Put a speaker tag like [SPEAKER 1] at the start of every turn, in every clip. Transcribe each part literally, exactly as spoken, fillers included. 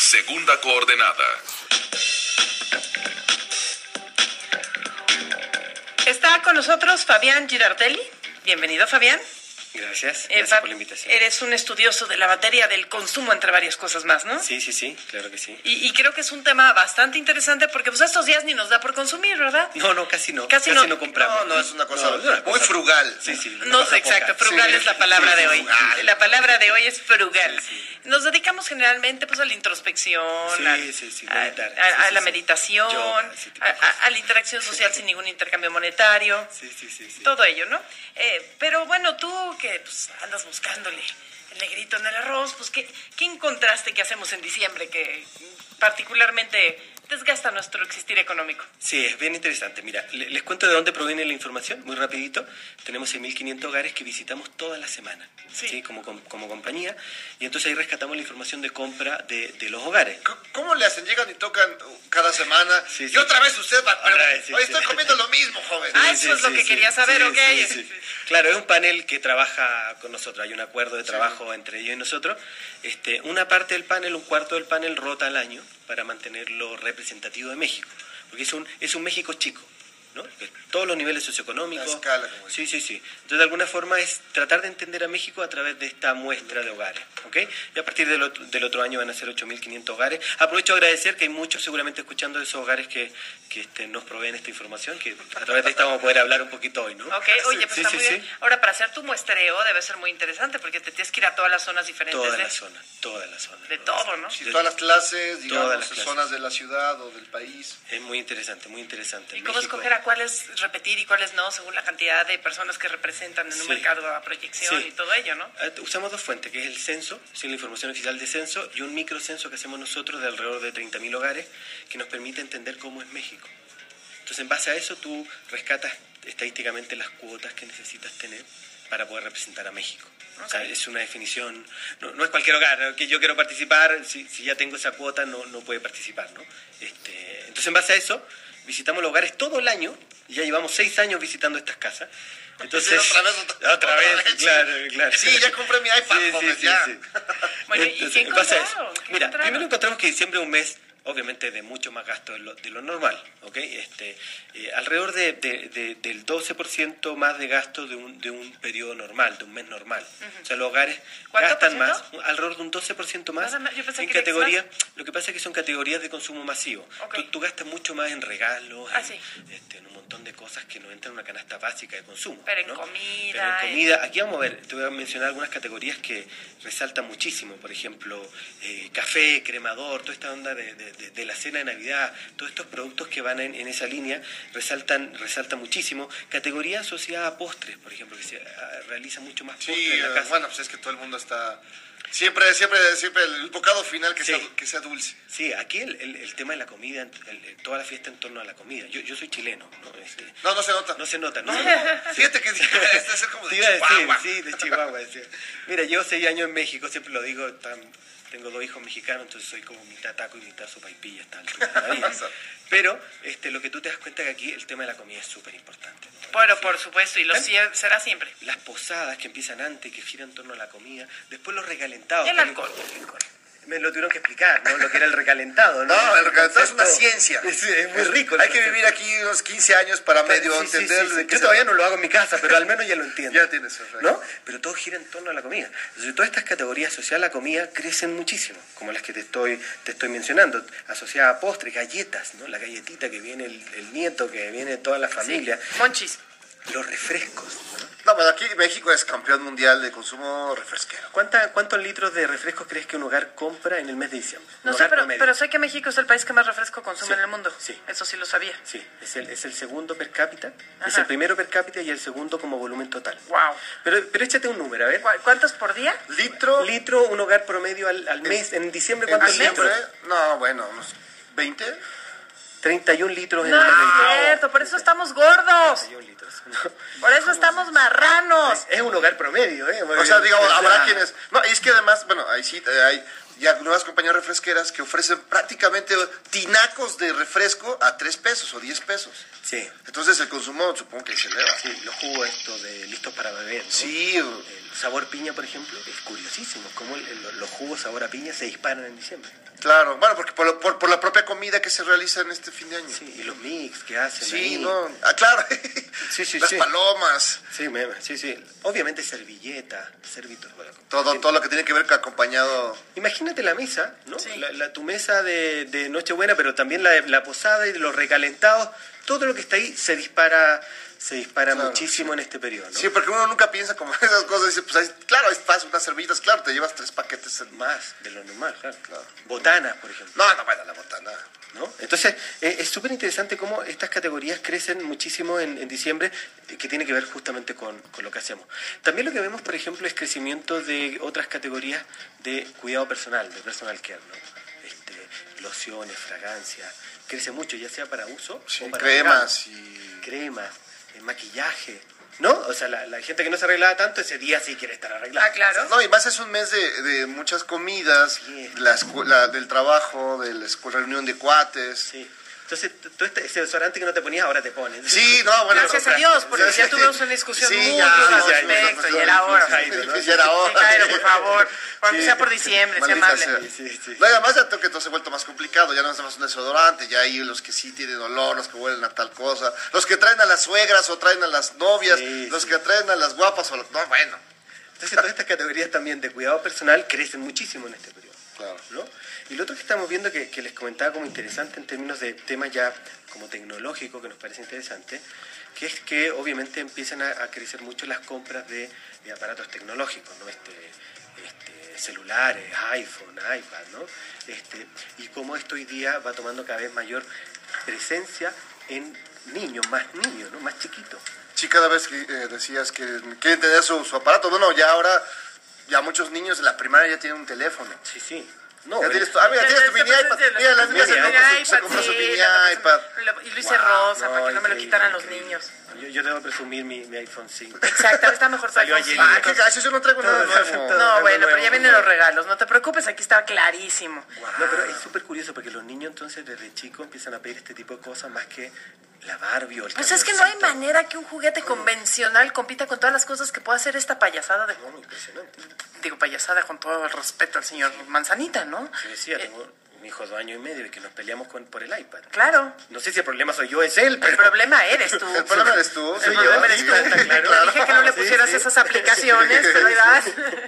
[SPEAKER 1] Segunda coordenada.
[SPEAKER 2] Está con nosotros Fabián Girardelli. Bienvenido, Fabián.
[SPEAKER 3] Gracias,
[SPEAKER 2] Eh,
[SPEAKER 3] gracias por la invitación.
[SPEAKER 2] Eres un estudioso de la materia del consumo, entre varias cosas más, ¿no?
[SPEAKER 3] Sí, sí, sí, claro que sí.
[SPEAKER 2] Y, y creo que es un tema bastante interesante porque pues estos días ni nos da por consumir, ¿verdad?
[SPEAKER 3] No, no, casi no.
[SPEAKER 2] Casi
[SPEAKER 3] Casi,
[SPEAKER 2] no.
[SPEAKER 3] no, compramos.
[SPEAKER 4] No, no, es una cosa,
[SPEAKER 3] No, es una
[SPEAKER 4] muy
[SPEAKER 3] cosa-
[SPEAKER 4] frugal.
[SPEAKER 3] Sí, sí. una
[SPEAKER 2] No,
[SPEAKER 3] cosa
[SPEAKER 2] exacto,
[SPEAKER 3] poca.
[SPEAKER 2] frugal
[SPEAKER 4] Sí,
[SPEAKER 2] es la palabra
[SPEAKER 4] sí,
[SPEAKER 2] de hoy.
[SPEAKER 4] frugal.
[SPEAKER 2] La palabra de hoy es frugal.
[SPEAKER 3] Sí, sí.
[SPEAKER 2] Nos dedicamos generalmente pues a la introspección,
[SPEAKER 3] Sí,
[SPEAKER 2] al-
[SPEAKER 3] sí, sí,
[SPEAKER 2] a,
[SPEAKER 3] meditar.
[SPEAKER 2] a-
[SPEAKER 3] Sí,
[SPEAKER 2] a
[SPEAKER 3] sí,
[SPEAKER 2] la
[SPEAKER 3] sí.
[SPEAKER 2] meditación,
[SPEAKER 3] Yoga, ese tipo
[SPEAKER 2] a,
[SPEAKER 3] de cosas.
[SPEAKER 2] a- a la interacción social sin ningún intercambio monetario.
[SPEAKER 3] Sí, sí, sí, sí.
[SPEAKER 2] Todo ello, ¿no? Eh, pero bueno, tú que pues, andas buscándole el negrito en el arroz, pues ¿qué, qué encontraste que hacemos en diciembre que particularmente desgasta nuestro existir económico?
[SPEAKER 3] Sí, es bien interesante. Mira, le- les cuento de dónde proviene la información, muy rapidito. Tenemos seis mil quinientos hogares que visitamos toda la semana,
[SPEAKER 2] Sí.
[SPEAKER 3] ¿sí? Como, com- como compañía, y entonces ahí rescatamos la información de compra de, de los hogares.
[SPEAKER 4] C- ¿Cómo le hacen? Llegan y tocan cada semana.
[SPEAKER 3] Sí,
[SPEAKER 4] y
[SPEAKER 3] sí.
[SPEAKER 4] otra vez usted va a
[SPEAKER 3] Otra
[SPEAKER 4] preguntar,
[SPEAKER 3] vez, sí,
[SPEAKER 4] Hoy
[SPEAKER 3] sí.
[SPEAKER 4] estoy comiendo lo mismo, joven.
[SPEAKER 2] Ah, eso es lo que quería saber, ok.
[SPEAKER 3] sí, sí. Claro, es un panel que trabaja con nosotros, hay un acuerdo de trabajo entre ellos y nosotros. Este, una parte del panel, un cuarto del panel rota al año para mantenerlo representativo de México, porque es un, es un México chico, ¿no? Que todos los niveles socioeconómicos.
[SPEAKER 4] La escala, como
[SPEAKER 3] Sí, sí, sí. Entonces, de alguna forma es tratar de entender a México a través de esta muestra de hogares, ¿ok? Y a partir del otro, del otro año van a ser ocho mil quinientos hogares. Aprovecho a agradecer que hay muchos seguramente escuchando de esos hogares que, que este, nos proveen esta información, que a través de esta vamos a poder hablar un poquito hoy, ¿no?
[SPEAKER 2] Ok, oye, pues
[SPEAKER 3] Sí,
[SPEAKER 2] está
[SPEAKER 3] sí,
[SPEAKER 2] muy
[SPEAKER 3] sí.
[SPEAKER 2] bien. Ahora, para hacer tu muestreo debe ser muy interesante porque te tienes que ir a todas las zonas diferentes
[SPEAKER 3] Toda
[SPEAKER 2] de,
[SPEAKER 3] la zona, toda la zona.
[SPEAKER 2] de todo, ¿no?
[SPEAKER 4] Sí, todas las clases, digamos,
[SPEAKER 3] Todas las clases.
[SPEAKER 4] zonas de la ciudad o del país.
[SPEAKER 3] Es muy interesante, muy interesante.
[SPEAKER 2] ¿Y
[SPEAKER 3] En
[SPEAKER 2] cómo
[SPEAKER 3] México-
[SPEAKER 2] escoger a cuáles repetir y cuáles no según la cantidad de personas que representan en un
[SPEAKER 3] Sí.
[SPEAKER 2] mercado a proyección
[SPEAKER 3] Sí.
[SPEAKER 2] y todo ello, ¿no?
[SPEAKER 3] Eh, Usamos dos fuentes, que es el censo, sí, la información oficial de censo, y un microcenso que hacemos nosotros de alrededor de treinta mil hogares, que nos permite entender cómo es México. Entonces, en base a eso, tú rescatas estadísticamente las cuotas que necesitas tener para poder representar a México. O sea,
[SPEAKER 2] Ok.
[SPEAKER 3] es una definición, no, no es cualquier hogar, ¿no? Que yo quiero participar, si, si ya tengo esa cuota no, no puede participar, ¿no? Este, entonces, en base a eso, visitamos los hogares todo el año, y ya llevamos seis años visitando estas casas. Entonces,
[SPEAKER 4] Sí, otra vez, otra-
[SPEAKER 3] otra vez,
[SPEAKER 4] otra vez, sí.
[SPEAKER 3] claro, claro.
[SPEAKER 4] Sí, ya compré mi iPad, joven, ya.
[SPEAKER 2] Bueno, ¿y
[SPEAKER 3] Entonces,
[SPEAKER 2] qué
[SPEAKER 3] en base a eso,
[SPEAKER 2] encontraron? ¿Qué
[SPEAKER 3] Mira,
[SPEAKER 2] encontraron?
[SPEAKER 3] primero encontramos que diciembre es un mes, obviamente, de mucho más gasto de lo, de lo normal, ¿ok? Este, eh, alrededor de, de- de- del doce por ciento más de gasto de un, de un periodo normal, de un mes normal. O sea, los hogares
[SPEAKER 2] ¿Cuánto
[SPEAKER 3] gastan
[SPEAKER 2] por
[SPEAKER 3] más,
[SPEAKER 2] ciento?
[SPEAKER 3] alrededor de un doce por ciento más
[SPEAKER 2] Nada más, yo pensé
[SPEAKER 3] en
[SPEAKER 2] que era
[SPEAKER 3] categoría. Lo que pasa es que son categorías de consumo masivo.
[SPEAKER 2] Ok.
[SPEAKER 3] Tú, tú gastas mucho más en regalos,
[SPEAKER 2] Ah,
[SPEAKER 3] en,
[SPEAKER 2] sí.
[SPEAKER 3] este, en un montón de cosas que no entran en una canasta básica de consumo.
[SPEAKER 2] Pero en
[SPEAKER 3] ¿no?
[SPEAKER 2] comida,
[SPEAKER 3] Pero en
[SPEAKER 2] en-
[SPEAKER 3] comida, aquí vamos a ver, te voy a mencionar algunas categorías que resaltan muchísimo, por ejemplo, eh, café, cremador, toda esta onda de, de- de- de la cena de Navidad, todos estos productos que van en, en esa línea resaltan, resaltan muchísimo. Categoría asociada a postres, por ejemplo, que se ah, realiza mucho más postres
[SPEAKER 4] Sí,
[SPEAKER 3] en la
[SPEAKER 4] eh,
[SPEAKER 3] casa.
[SPEAKER 4] bueno, pues es que todo el mundo está... Siempre, siempre, siempre el bocado final que,
[SPEAKER 3] Sí.
[SPEAKER 4] sea, que sea dulce.
[SPEAKER 3] Sí, aquí el, el- el tema de la comida, el- el- toda la fiesta en torno a la comida. Yo, yo soy chileno, ¿no? Este,
[SPEAKER 4] No, no se nota.
[SPEAKER 3] no se nota, ¿no?
[SPEAKER 4] No,
[SPEAKER 3] se
[SPEAKER 4] no.
[SPEAKER 3] nota.
[SPEAKER 4] Fíjate que este es como de
[SPEAKER 3] Te iba a decir,
[SPEAKER 4] Chihuahua.
[SPEAKER 3] sí, de Chihuahua. decía. Mira, llevo seis años en México, siempre lo digo, tan- tengo dos hijos mexicanos, entonces soy como mitad taco y mitad sopaipilla hasta la altura de la vida. Pero este, lo que tú te das cuenta que aquí el tema de la comida es súper importante.
[SPEAKER 2] Bueno, por supuesto, y lo sie- será siempre.
[SPEAKER 3] Las posadas que empiezan antes, que giran en torno a la comida, después los recalentados.
[SPEAKER 2] Y el
[SPEAKER 3] que-
[SPEAKER 2] alcohol.
[SPEAKER 3] Me lo tuvieron que explicar, ¿no? Lo que era el recalentado, ¿no?
[SPEAKER 4] No, el recalentado es una
[SPEAKER 3] concepto-
[SPEAKER 4] ciencia.
[SPEAKER 3] Es, es muy rico. el
[SPEAKER 4] Hay que
[SPEAKER 3] concepto.
[SPEAKER 4] vivir aquí unos quince años para medio
[SPEAKER 3] Sí, sí,
[SPEAKER 4] entender
[SPEAKER 3] sí, sí.
[SPEAKER 4] de qué
[SPEAKER 3] Yo
[SPEAKER 4] se
[SPEAKER 3] todavía
[SPEAKER 4] trata.
[SPEAKER 3] no lo hago en mi casa, pero al menos ya lo entiendo.
[SPEAKER 4] Ya tienes eso,
[SPEAKER 3] ¿No? Pero todo gira en torno a la comida. Entonces, todas estas categorías asociadas a la comida crecen muchísimo, como las que te estoy, te estoy mencionando, asociadas a postres, galletas, ¿no? La galletita que viene el, el nieto, que viene toda la familia,
[SPEAKER 2] Monchis.
[SPEAKER 3] los refrescos, ¿no?
[SPEAKER 4] No, bueno, aquí México es campeón mundial de consumo refresquero.
[SPEAKER 3] ¿Cuánta- ¿Cuántos litros de refrescos crees que un hogar compra en el mes de diciembre?
[SPEAKER 2] No
[SPEAKER 3] Un
[SPEAKER 2] sé,
[SPEAKER 3] hogar
[SPEAKER 2] pero,
[SPEAKER 3] promedio.
[SPEAKER 2] pero sé que México es el país que más refresco consume
[SPEAKER 3] Sí,
[SPEAKER 2] en el mundo.
[SPEAKER 3] sí.
[SPEAKER 2] Eso sí lo sabía.
[SPEAKER 3] Sí, es el, es el segundo per cápita, es
[SPEAKER 2] Ajá.
[SPEAKER 3] el primero per cápita y el segundo como volumen total.
[SPEAKER 2] Wow.
[SPEAKER 3] Pero, pero échate un número, a ver.
[SPEAKER 2] ¿Cu- ¿Cuántos por día?
[SPEAKER 4] Litro
[SPEAKER 3] Litro, un hogar promedio al, al mes, en diciembre,
[SPEAKER 4] en
[SPEAKER 3] ¿cuántos
[SPEAKER 4] diciembre,
[SPEAKER 3] litros?
[SPEAKER 4] no, bueno, unos veinte.
[SPEAKER 3] treinta y un litros en
[SPEAKER 2] No
[SPEAKER 3] el mes de
[SPEAKER 2] es
[SPEAKER 3] diciembre.
[SPEAKER 2] cierto, por eso estamos gordos.
[SPEAKER 3] treinta y un litros. ¿no?
[SPEAKER 2] Por eso estamos marranos.
[SPEAKER 3] Es un hogar promedio, ¿eh?
[SPEAKER 4] O sea, digamos, habrá
[SPEAKER 3] Ah,
[SPEAKER 4] quienes... No, y es que además, bueno, ahí sí, eh, hay ya nuevas compañías refresqueras que ofrecen prácticamente tinacos de refresco a tres pesos o diez pesos.
[SPEAKER 3] Sí,
[SPEAKER 4] Entonces el consumo supongo que se eleva.
[SPEAKER 3] sí, los jugos estos de listos para beber, ¿no?
[SPEAKER 4] Sí,
[SPEAKER 3] El sabor piña, por ejemplo, es curiosísimo, cómo el- el- los jugos sabor a piña se disparan en diciembre.
[SPEAKER 4] Claro, bueno, porque por, lo- por, por la propia comida que se realiza en este fin de año.
[SPEAKER 3] Sí, y los mix que hacen
[SPEAKER 4] Sí,
[SPEAKER 3] ahí.
[SPEAKER 4] no, ah, claro.
[SPEAKER 3] Sí, sí,
[SPEAKER 4] Las
[SPEAKER 3] sí.
[SPEAKER 4] palomas,
[SPEAKER 3] Sí, me- sí, sí. Obviamente servilleta, servitos. Bueno,
[SPEAKER 4] todo, todo lo que tiene que ver con acompañado.
[SPEAKER 3] imagínate la mesa, ¿no?
[SPEAKER 2] Sí.
[SPEAKER 3] La, la- tu mesa de, de Nochebuena, pero también la, la posada y los recalentados. Todo lo que está ahí se dispara, se dispara
[SPEAKER 4] Claro,
[SPEAKER 3] muchísimo en este periodo, ¿no?
[SPEAKER 4] Sí, porque uno nunca piensa como esas cosas. Dice, pues ahí- claro, es fácil, unas servilletas, claro, te llevas tres paquetes. en-
[SPEAKER 3] Más de lo normal, claro.
[SPEAKER 4] Claro.
[SPEAKER 3] Botanas, por ejemplo.
[SPEAKER 4] No, no, bueno, la botana.
[SPEAKER 3] ¿No? Entonces, eh, es súper interesante cómo estas categorías crecen muchísimo en, en diciembre, eh, que tiene que ver justamente con, con lo que hacemos. También lo que vemos, por ejemplo, es crecimiento de otras categorías de cuidado personal, de personal care, ¿no? Este, lociones, fragancias, crece mucho, ya sea para uso
[SPEAKER 4] Sí,
[SPEAKER 3] o para
[SPEAKER 4] cremas
[SPEAKER 3] regalo.
[SPEAKER 4] y...
[SPEAKER 3] Cremas, eh, maquillaje, ¿no? O sea, la, la gente que no se arreglaba tanto, ese día sí quiere estar arreglada.
[SPEAKER 2] Ah, claro.
[SPEAKER 4] No, y más es un mes de, de muchas comidas,
[SPEAKER 3] Sí.
[SPEAKER 4] la escuela, del trabajo, de la escuela, reunión de cuates.
[SPEAKER 3] Sí. Entonces, t- tú este, ese desodorante que no te ponías, ahora te pones.
[SPEAKER 4] Sí, no, bueno.
[SPEAKER 2] Gracias
[SPEAKER 4] no,
[SPEAKER 2] a Dios, porque
[SPEAKER 4] sí,
[SPEAKER 2] ya tuvimos una discusión
[SPEAKER 4] sí,
[SPEAKER 2] muy
[SPEAKER 4] ya,
[SPEAKER 2] dura
[SPEAKER 3] sí,
[SPEAKER 2] al
[SPEAKER 3] ya,
[SPEAKER 2] respecto,
[SPEAKER 4] ya,
[SPEAKER 2] y era hora.
[SPEAKER 3] Jairo, ¿no?
[SPEAKER 4] Ya era hora.
[SPEAKER 2] Sí, Jairo, por favor, aunque
[SPEAKER 3] Sí.
[SPEAKER 2] sea por diciembre, sea
[SPEAKER 4] Maldita
[SPEAKER 2] amable.
[SPEAKER 4] sea.
[SPEAKER 3] Sí, sí, sí.
[SPEAKER 4] No, y además ya creo que todo se ha vuelto más complicado, ya no es más un desodorante, ya hay los que sí tienen olor, los que huelen a tal cosa, los que traen a las suegras o traen a las novias,
[SPEAKER 3] Sí,
[SPEAKER 4] los
[SPEAKER 3] sí.
[SPEAKER 4] que traen a las guapas o los... No, bueno,
[SPEAKER 3] Entonces, todas estas categorías también de cuidado personal crecen muchísimo en este periodo.
[SPEAKER 4] claro.
[SPEAKER 3] ¿No? Y lo otro que estamos viendo que, que les comentaba como interesante en términos de temas ya como tecnológico, que nos parece interesante, que es que obviamente empiezan a, a crecer mucho las compras de, de aparatos tecnológicos, ¿no? Este, este, celulares, iPhone, iPad, ¿no? Este, y cómo esto hoy día va tomando cada vez mayor presencia en niños, más niños, ¿no? Más chiquitos.
[SPEAKER 4] Sí, cada vez que eh, decías que quieren tener su, su aparato, bueno, ya ahora, ya muchos niños de la primaria ya tienen un teléfono.
[SPEAKER 3] Sí, sí.
[SPEAKER 4] Ya
[SPEAKER 3] No, bueno,
[SPEAKER 4] tienes tu- ah, mira, tienes tu mini iPad. Mira, las niñas se
[SPEAKER 3] mini
[SPEAKER 4] compran su-
[SPEAKER 2] iPad,
[SPEAKER 4] se compran su
[SPEAKER 2] sí,
[SPEAKER 4] mini
[SPEAKER 2] la-
[SPEAKER 4] iPad.
[SPEAKER 2] Y lo hice
[SPEAKER 4] Wow,
[SPEAKER 2] rosa para que no me lo
[SPEAKER 3] increíble,
[SPEAKER 2] quitaran los
[SPEAKER 3] increíble.
[SPEAKER 2] niños.
[SPEAKER 3] Yo, yo debo presumir mi, mi iPhone cinco.
[SPEAKER 2] Exacto, está mejor tu
[SPEAKER 3] Salió
[SPEAKER 2] iPhone
[SPEAKER 3] ayer.
[SPEAKER 2] cinco.
[SPEAKER 4] Ah, qué gacho, yo no traigo nada nuevo.
[SPEAKER 3] Todo.
[SPEAKER 2] No, bueno,
[SPEAKER 3] nuevo,
[SPEAKER 2] pero ya vienen
[SPEAKER 3] nuevo.
[SPEAKER 2] los regalos, no te preocupes, aquí está clarísimo.
[SPEAKER 3] No, pero es súper curioso porque los niños entonces desde chicos empiezan a pedir este tipo de cosas más que la Barbie o el
[SPEAKER 2] Pues es que no hay
[SPEAKER 3] camioncito.
[SPEAKER 2] manera que un juguete convencional compita con todas las cosas que puede hacer esta payasada de...
[SPEAKER 3] No, impresionante.
[SPEAKER 2] Digo, payasada con todo el respeto al señor Manzanita, ¿no?
[SPEAKER 3] Yo decía,
[SPEAKER 2] Eh,
[SPEAKER 3] tengo un hijo de dos años y medio y que nos peleamos con, por el iPad.
[SPEAKER 2] Claro,
[SPEAKER 3] No sé si el problema soy yo, es él, pero...
[SPEAKER 2] el problema eres tú.
[SPEAKER 4] El problema eres tú.
[SPEAKER 2] El
[SPEAKER 3] soy yo,
[SPEAKER 2] problema eres
[SPEAKER 3] sí,
[SPEAKER 2] tú.
[SPEAKER 3] está claro.
[SPEAKER 2] Te dije que no le
[SPEAKER 3] Sí,
[SPEAKER 2] pusieras
[SPEAKER 3] sí.
[SPEAKER 2] esas aplicaciones, pero ahí vas.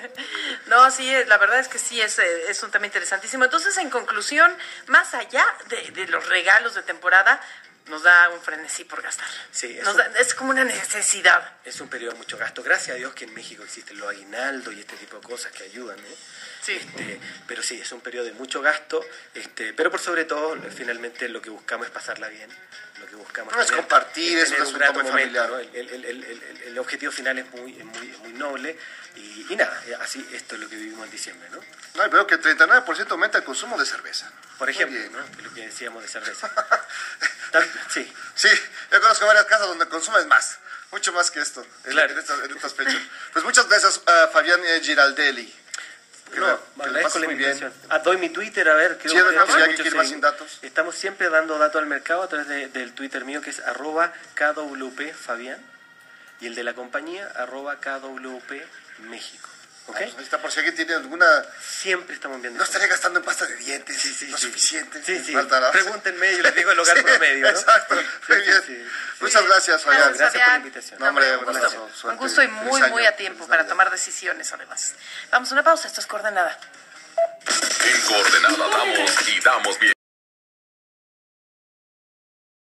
[SPEAKER 2] No, sí, la verdad es que sí, es, eh, es un tema interesantísimo. Entonces, en conclusión, más allá de, de los regalos de temporada, nos da un frenesí por gastar.
[SPEAKER 3] Sí, es
[SPEAKER 2] Nos
[SPEAKER 3] un-
[SPEAKER 2] da- es como una necesidad.
[SPEAKER 3] Es un periodo de mucho gasto. Gracias a Dios que en México existen los aguinaldos y este tipo de cosas que ayudan, ¿eh?
[SPEAKER 2] Sí.
[SPEAKER 3] Este, pero sí, es un periodo de mucho gasto, este, pero por sobre todo, finalmente lo que buscamos es pasarla bien. Lo que buscamos
[SPEAKER 4] No, es compartir, es
[SPEAKER 3] tener
[SPEAKER 4] un asunto muy familiar.
[SPEAKER 3] ¿no? El, el- el- el- el- el objetivo final es muy, es muy, es muy noble y, y nada, así esto es lo que vivimos en diciembre, ¿no?
[SPEAKER 4] No, y veo que el treinta y nueve por ciento aumenta el consumo de cerveza.
[SPEAKER 3] Por
[SPEAKER 4] Muy
[SPEAKER 3] ejemplo,
[SPEAKER 4] bien, ¿no?
[SPEAKER 3] que es lo que decíamos de cerveza. Tam- sí,
[SPEAKER 4] Sí, yo conozco varias casas donde consumes más, mucho más que esto, en,
[SPEAKER 3] Claro.
[SPEAKER 4] en estas, en estas fechas. Pues muchas gracias a Fabián eh, Giraldelli. Que
[SPEAKER 3] no,
[SPEAKER 4] me- que le
[SPEAKER 3] agradezco
[SPEAKER 4] pases
[SPEAKER 3] la
[SPEAKER 4] muy bien.
[SPEAKER 3] invitación. Ah, doy mi Twitter, a ver. creo
[SPEAKER 4] Sí,
[SPEAKER 3] que
[SPEAKER 4] por favor,
[SPEAKER 3] tiene
[SPEAKER 4] si alguien
[SPEAKER 3] mucho
[SPEAKER 4] quiere más
[SPEAKER 3] seguimiento.
[SPEAKER 4] sin datos.
[SPEAKER 3] Estamos siempre dando datos al mercado a través de- del Twitter mío, que es arroba K W P Fabián, y el de la compañía, arroba K W P México. ¿Ok?
[SPEAKER 4] Ah, pues ahí está, por si alguien tiene alguna...
[SPEAKER 3] Siempre estamos enviando
[SPEAKER 4] No
[SPEAKER 3] información.
[SPEAKER 4] estaría gastando en pasta de dientes,
[SPEAKER 3] Sí, sí,
[SPEAKER 4] lo
[SPEAKER 3] sí.
[SPEAKER 4] suficiente.
[SPEAKER 3] Sí, sí.
[SPEAKER 4] Faltará.
[SPEAKER 3] Pregúntenme, yo les digo el hogar
[SPEAKER 4] Sí,
[SPEAKER 3] promedio, ¿no?
[SPEAKER 4] Exacto,
[SPEAKER 3] Sí,
[SPEAKER 4] muy
[SPEAKER 3] sí,
[SPEAKER 4] bien.
[SPEAKER 3] sí.
[SPEAKER 4] Muchas gracias, Fabián.
[SPEAKER 2] Gracias,
[SPEAKER 3] Gracias por la
[SPEAKER 2] Fabián.
[SPEAKER 3] invitación.
[SPEAKER 4] No, hombre,
[SPEAKER 2] un
[SPEAKER 4] un
[SPEAKER 2] gusto.
[SPEAKER 4] abrazo,
[SPEAKER 2] Un
[SPEAKER 4] suerte,
[SPEAKER 2] gusto y
[SPEAKER 4] feliz
[SPEAKER 2] muy,
[SPEAKER 4] año,
[SPEAKER 2] muy a tiempo
[SPEAKER 4] feliz
[SPEAKER 2] para
[SPEAKER 4] Navidad.
[SPEAKER 2] tomar decisiones, además. Vamos a una pausa, esto es Coordenada.
[SPEAKER 1] En Coordenada damos y damos bien.